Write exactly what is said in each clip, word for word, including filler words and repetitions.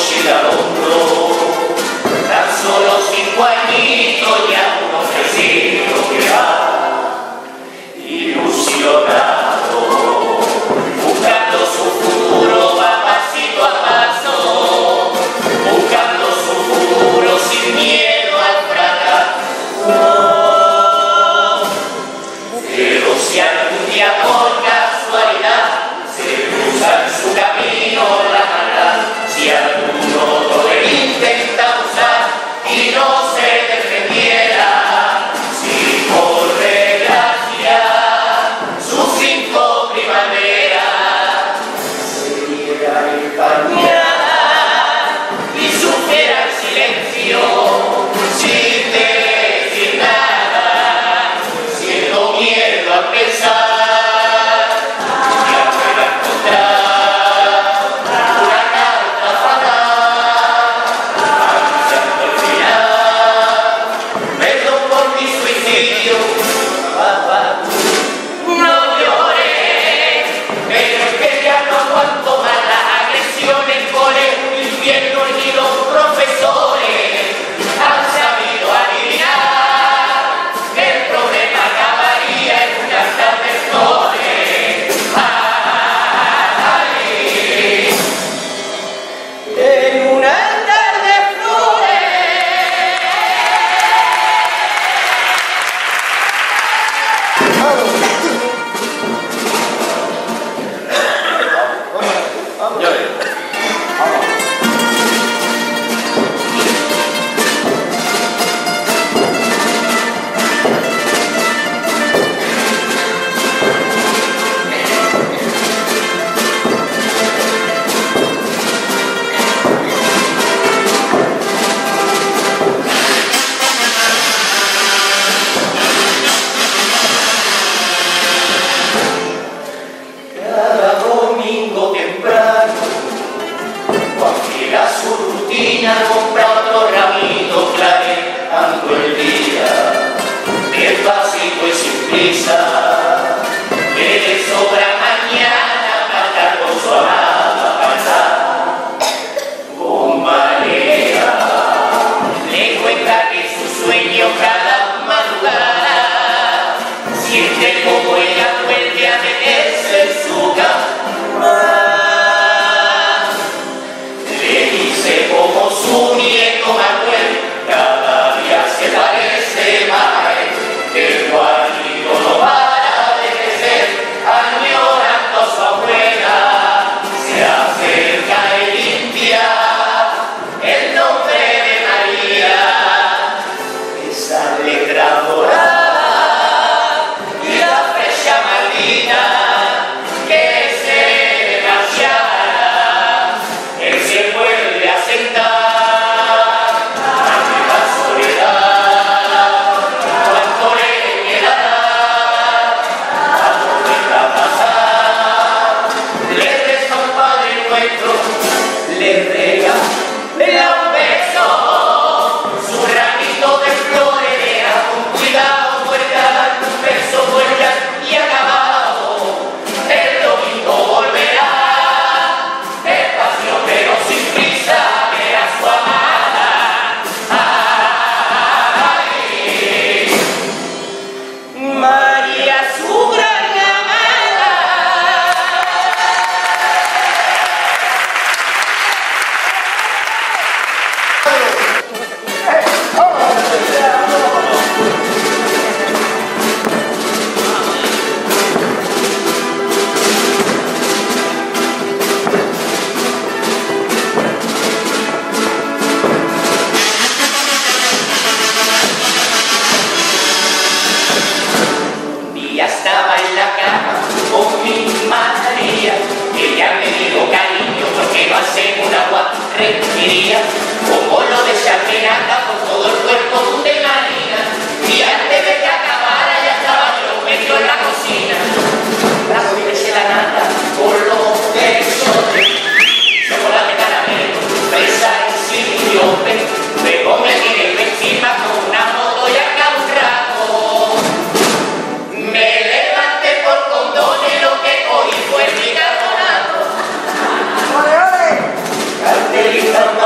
mochila al hombro, tan solo cinco añitos y aún no crecido que va, ilusionado, buscando su futuro va pasito a paso, buscando su futuro sin miedo al fracaso. Pero si algún día por casualidad se cruza en su camino la maldad, si alguno lo intenta usar y no se defendiera, si por desgracia sus cinco primaveras se diera empañada y sufriera el silencio sin decir nada, siendo miedo al pensar. Compra otro ramito clareando el día, despacito y sin prisa, que le sobra mañana para con su amada pasar. Con manera le cuenta que su sueño cada madrugada siente como ella vuelve a meterse en su cama. Como su nieto Manuel cada día se parece más a él, el Juanito no para de crecer, añorando a su abuela, se acerca y limpia el nombre de María, esa letra dorada y la flecha maldita que se marchara, él se vuelve a sentar. Le rega, le da un beso, su ramito de flores deja con cuidado, vuelve a dar un beso, vuelve y acabado. El domingo volverá, despacio pero sin prisa, verá a su amada. Ay, María, su gran estaba en la cama con mi María, ella me dio cariño porque no hace una guarrería, como lo de Charminaca por todo el cuerpo de Marina, y antes de que acabara ya estaba yo metido en la cocina, la de la nata por los besos, chocolate caramelo, fresa y sirope, luego me tiré encima con una moto y acá un rato. Me levanté por condones, lo que cogí fue bicarbonato. ¡Ole, ole! Cartelita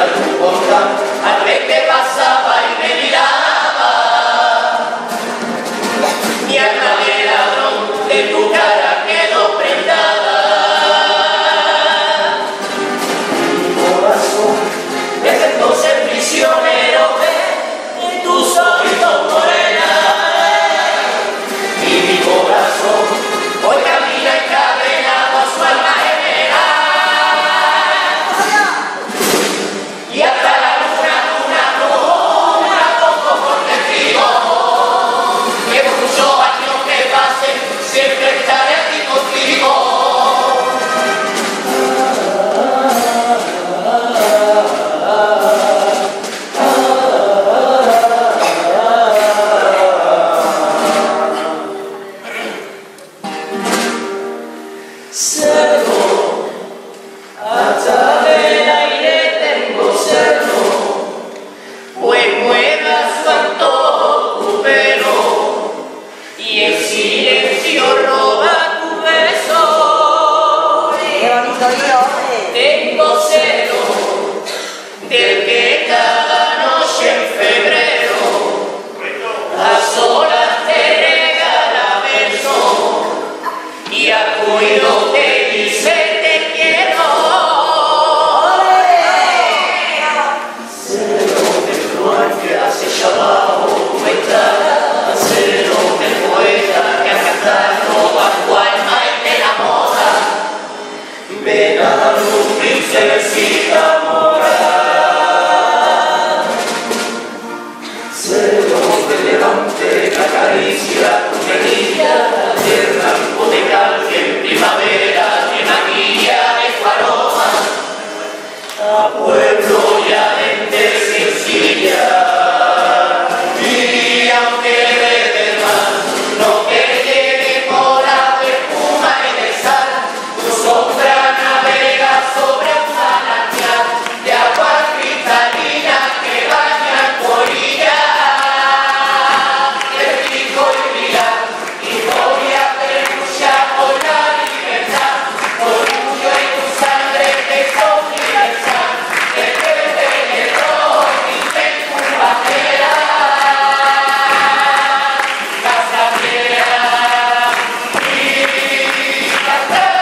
luz volcán, al ver que pasaba y me miraba, mi alma de ladrón de tu cara quedó prendada. Mi corazón desde entonces prisionero de tus ojitos morena, y mi corazón hoy camina encadenado a su alma gemela. Y hasta la luna, luna, luna, poco por testigo, que por muchos años que pasen, siempre estaré aquí contigo. Cerro, hasta del aire tengo cerro, pues mueva su antojo tu pelo, y el silencio roba tu beso. ¡Qué bonito lío, hombre! Tengo celo del que cada noche en febrero a solas te regala beso y a cuido te dice te quiero. Celo del flor que acecha abajo tu entrada, celo del poeta que al cantarlo a tu alma y te enamora. Ven a dar luz, princesita mora. Celo del levante que acaricia tu mejilla, del rango de cal que en primavera te maquilla de tu aroma, a pueblo y a gente sencilla. Y aunque desde el mar no te llegue por la espuma y de sal, tu sombra navega sobre un manantial de agua cristalina que baña tu orilla. Te pico y mirar, historia de lucha por la libertad, orgullo en tu sangre que son universal, el verde y el rojo pinten tu bandera. Casa Vieja y cantar.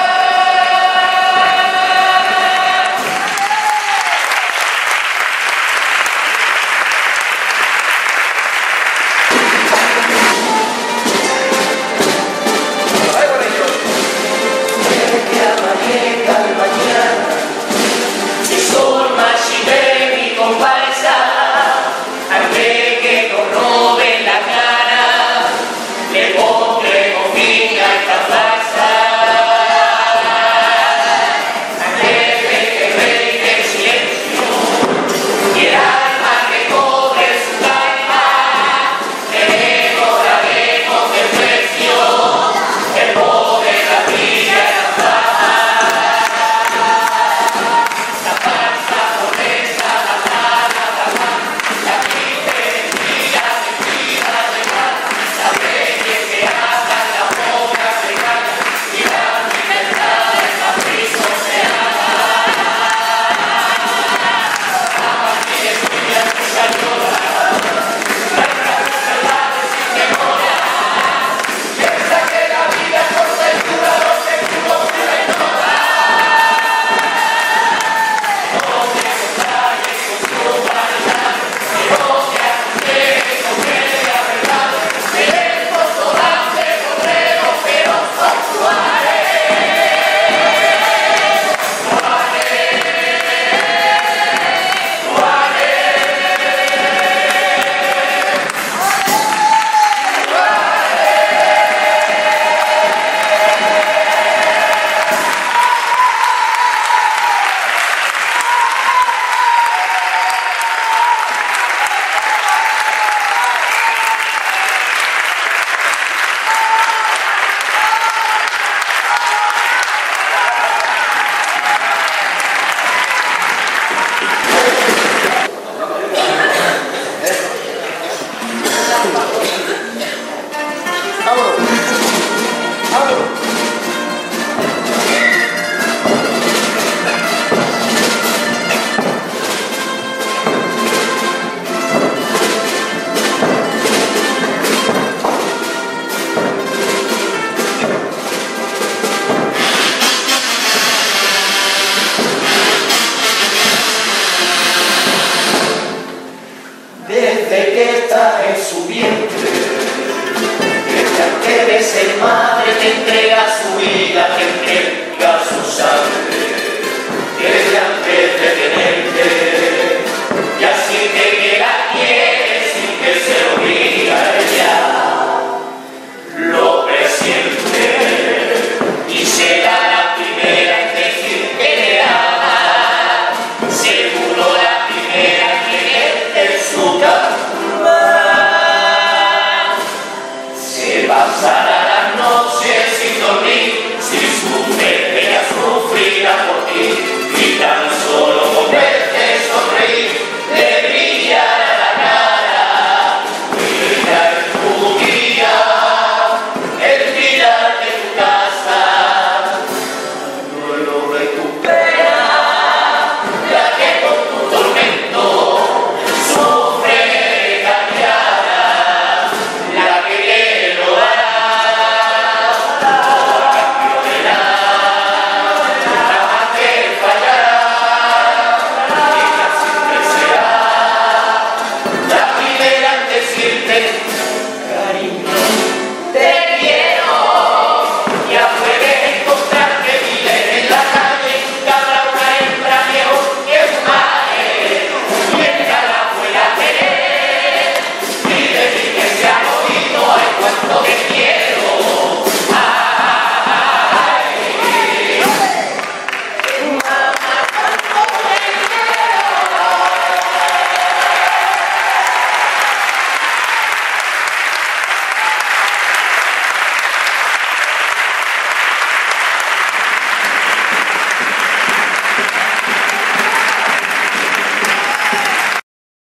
Que amanezca el mañana, si sol marchite mi comparsa, antes que nos roben la cara, le pondremos fin a esta farsa. Antes de que reine el silencio y el alma que cobre su calma, enamoraremos del precio, el pobre la brilla en la fama. su vientre. Ella debe ser madre, te entrega su vida, te entrega su sangre.